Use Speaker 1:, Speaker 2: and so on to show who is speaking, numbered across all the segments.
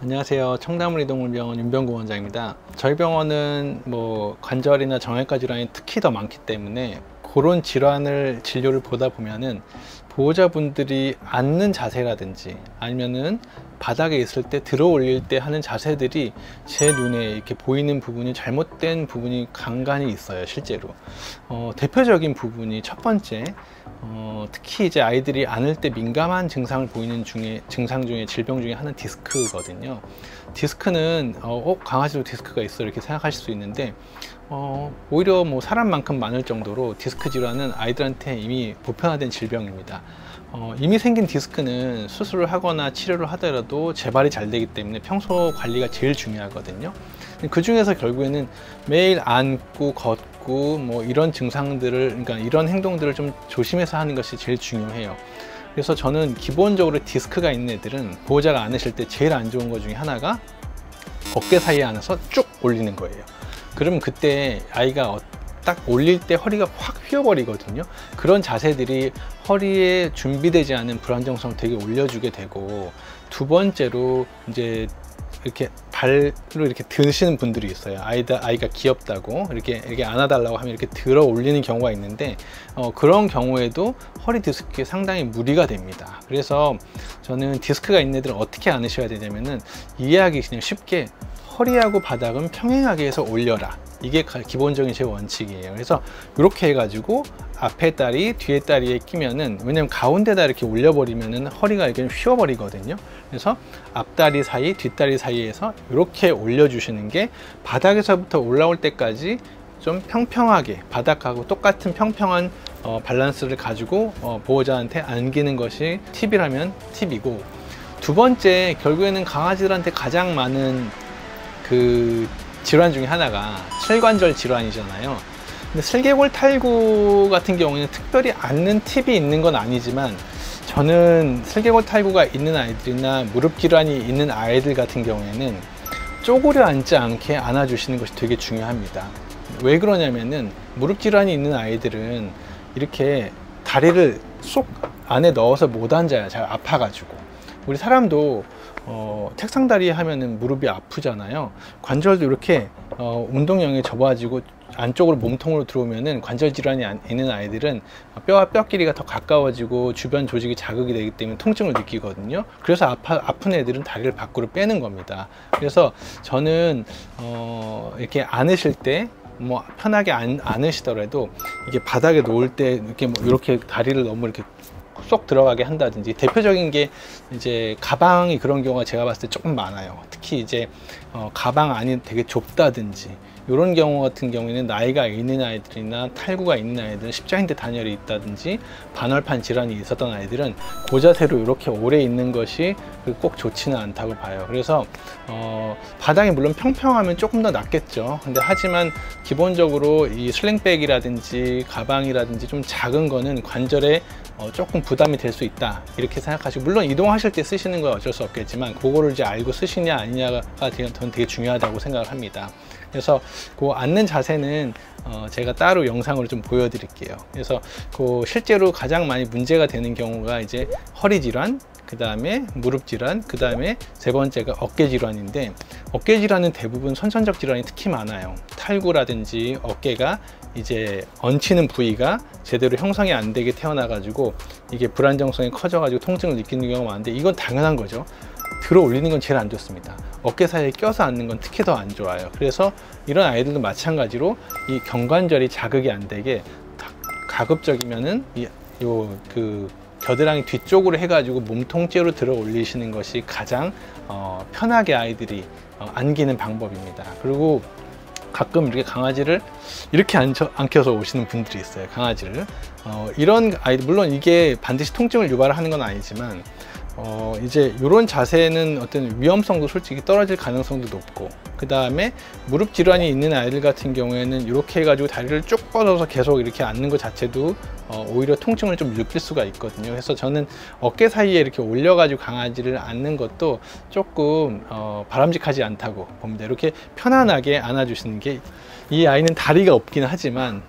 Speaker 1: 안녕하세요. 청담우리동물병원 윤병구 원장입니다. 저희 병원은 관절이나 정형외과 질환이 특히 더 많기 때문에 그런 질환을 진료를 보다 보면은 보호자분들이 앉는 자세라든지 아니면은 바닥에 있을 때 들어 올릴 때 하는 자세들이 제 눈에 이렇게 보이는 부분이 잘못된 부분이 간간히 있어요. 실제로 대표적인 부분이 첫 번째, 특히 이제 아이들이 안을 때 민감한 증상을 보이는 증상 중에 질병 중에 하나는 디스크거든요. 디스크는 강아지도 디스크가 있어 이렇게 생각하실 수 있는데 오히려 사람만큼 많을 정도로 디스크 질환은 아이들한테 이미 보편화된 질병입니다. 이미 생긴 디스크는 수술을 하거나 치료를 하더라도 재발이 잘 되기 때문에 평소 관리가 제일 중요하거든요. 그 중에서 결국에는 매일 앉고 걷고 이런 증상들을, 그러니까 이런 행동들을 좀 조심해서 하는 것이 제일 중요해요. 그래서 저는 기본적으로 디스크가 있는 애들은 보호자가 안으실 때 제일 안 좋은 것 중에 하나가 어깨 사이에 안아서 쭉 올리는 거예요. 그러면 그때 아이가 딱 올릴 때 허리가 확 휘어버리거든요. 그런 자세들이 허리에 준비되지 않은 불안정성을 되게 올려주게 되고, 두 번째로 이제 이렇게 발로 이렇게 드시는 분들이 있어요. 아이가 귀엽다고 이렇게 안아달라고 하면 이렇게 들어 올리는 경우가 있는데, 그런 경우에도 허리 디스크에 상당히 무리가 됩니다. 그래서 저는 디스크가 있는 애들은 어떻게 안으셔야 되냐면은, 이해하기 그냥 쉽게 허리하고 바닥은 평행하게 해서 올려라. 이게 기본적인 제 원칙이에요. 그래서 이렇게 해가지고 앞에 다리, 뒤에 다리에 끼면은, 왜냐면 가운데다 이렇게 올려버리면은 허리가 이렇게 휘어버리거든요. 그래서 앞다리 사이, 뒷다리 사이에서 이렇게 올려주시는 게 바닥에서부터 올라올 때까지 좀 평평하게, 바닥하고 똑같은 평평한 밸런스를 가지고 보호자한테 안기는 것이 팁이라면 팁이고, 두 번째, 결국에는 강아지들한테 가장 많은 그 질환 중에 하나가 슬관절 질환이잖아요. 근데 슬개골 탈구 같은 경우에는 특별히 앉는 팁이 있는 건 아니지만, 저는 슬개골 탈구가 있는 아이들이나 무릎 질환이 있는 아이들 같은 경우에는 쪼그려 앉지 않게 안아주시는 것이 되게 중요합니다. 왜 그러냐면은, 무릎 질환이 있는 아이들은 이렇게 다리를 쏙 안에 넣어서 못 앉아요. 잘 아파가지고. 우리 사람도 책상 다리 하면은 무릎이 아프잖아요. 관절도 이렇게 운동량이 접어가지고 안쪽으로 몸통으로 들어오면은 관절 질환이 있는 아이들은 뼈와 뼈 길이가 더 가까워지고 주변 조직이 자극이 되기 때문에 통증을 느끼거든요. 그래서 아픈 애들은 다리를 밖으로 빼는 겁니다. 그래서 저는 이렇게 안으실 때 편하게 안으시더라도 이게 바닥에 놓을 때 이렇게 다리를 너무 이렇게 쏙 들어가게 한다든지, 대표적인 게 이제 가방이 그런 경우가 제가 봤을 때 조금 많아요. 특히 이제 가방 안이 되게 좁다든지 이런 경우 같은 경우에는 나이가 있는 아이들이나 탈구가 있는 아이들은 십자인대 단열이 있다든지 반월판 질환이 있었던 아이들은 그 자세로 이렇게 오래 있는 것이 꼭 좋지는 않다고 봐요. 그래서 바닥이 물론 평평하면 조금 더 낫겠죠. 근데 하지만 기본적으로 이 슬링백이라든지 가방이라든지 좀 작은 거는 관절에 조금 부담이 될 수 있다, 이렇게 생각하시고, 물론 이동하실 때 쓰시는 건 어쩔 수 없겠지만 그거를 이제 알고 쓰시냐 아니냐가 저는 되게 중요하다고 생각을 합니다. 그래서 그 앉는 자세는 제가 따로 영상으로 좀 보여드릴게요. 그래서 실제로 가장 많이 문제가 되는 경우가 이제 허리 질환, 그 다음에 무릎 질환, 그 다음에 세 번째가 어깨 질환인데, 어깨 질환은 대부분 선천적 질환이 특히 많아요. 탈구라든지 어깨가 이제 얹히는 부위가 제대로 형성이 안 되게 태어나 가지고 이게 불안정성이 커져 가지고 통증을 느끼는 경우가 많은데, 이건 당연한 거죠. 들어 올리는 건 제일 안 좋습니다. 어깨 사이에 껴서 앉는 건 특히 더 안 좋아요. 그래서 이런 아이들도 마찬가지로 이 경관절이 자극이 안 되게 가급적이면은 겨드랑이 뒤쪽으로 해가지고 몸통째로 들어 올리시는 것이 가장 편하게 아이들이 안기는 방법입니다. 그리고 가끔 이렇게 강아지를 이렇게 안겨서 오시는 분들이 있어요. 강아지를 이런 아이들, 물론 이게 반드시 통증을 유발하는 건 아니지만 이제 이런 자세는 어떤 위험성도 솔직히 떨어질 가능성도 높고, 그 다음에 무릎 질환이 있는 아이들 같은 경우에는 이렇게 해가지고 다리를 쭉 뻗어서 계속 이렇게 앉는 것 자체도 오히려 통증을 좀 느낄 수가 있거든요. 그래서 저는 어깨 사이에 이렇게 올려가지고 강아지를 앉는 것도 조금 바람직하지 않다고 봅니다. 이렇게 편안하게 안아주시는 게, 이 아이는 다리가 없긴 하지만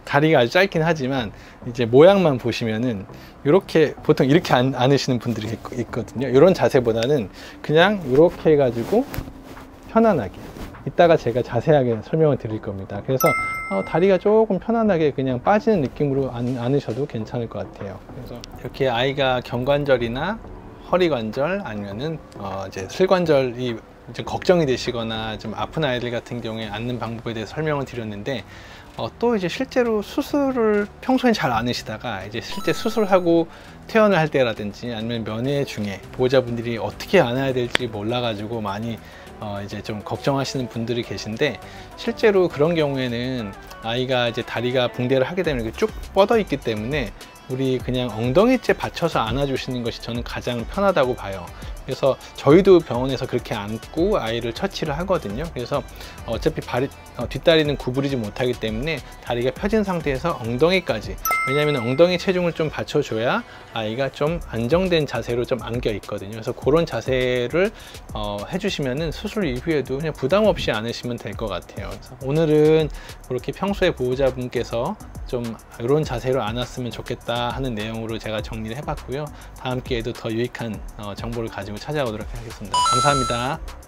Speaker 1: 다리가 아주 짧긴 하지만 이제 모양만 보시면은 이렇게 보통 이렇게 안으시는 분들이 있거든요. 이런 자세보다는 그냥 이렇게 해가지고 편안하게, 이따가 제가 자세하게 설명을 드릴 겁니다. 그래서 다리가 조금 편안하게 그냥 빠지는 느낌으로 안으셔도 괜찮을 것 같아요. 그래서 이렇게 아이가 경관절이나 허리관절 아니면은 이제 슬관절이 이제 걱정이 되시거나 좀 아픈 아이들 같은 경우에 앉는 방법에 대해서 설명을 드렸는데, 또 이제 실제로 수술을 평소엔 잘 안 하시다가 이제 실제 수술하고 퇴원을 할 때라든지 아니면 면회 중에 보호자분들이 어떻게 안아야 될지 몰라가지고 많이 이제 좀 걱정하시는 분들이 계신데, 실제로 그런 경우에는 아이가 이제 다리가 붕대를 하게 되면 이렇게 쭉 뻗어 있기 때문에 우리 그냥 엉덩이째 받쳐서 안아주시는 것이 저는 가장 편하다고 봐요. 그래서 저희도 병원에서 그렇게 안고 아이를 처치를 하거든요. 그래서 어차피 뒷다리는 구부리지 못하기 때문에 다리가 펴진 상태에서 엉덩이까지, 왜냐하면 엉덩이 체중을 좀 받쳐줘야 아이가 좀 안정된 자세로 좀 안겨 있거든요. 그래서 그런 자세를 해주시면은 수술 이후에도 그냥 부담 없이 안으시면 될 것 같아요. 그래서 오늘은 그렇게 평소에 보호자분께서 좀 이런 자세로 안았으면 좋겠다 하는 내용으로 제가 정리를 해봤고요. 다음 기회에도 더 유익한 정보를 가지고 찾아오도록 하겠습니다. 감사합니다.